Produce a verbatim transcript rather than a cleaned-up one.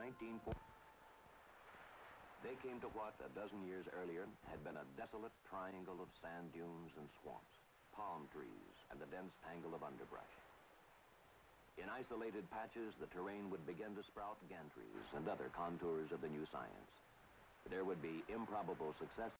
nineteen forty, they came to what, a dozen years earlier, had been a desolate triangle of sand dunes and swamps, palm trees, and a dense tangle of underbrush. In isolated patches, the terrain would begin to sprout gantries and other contours of the new science. There would be improbable success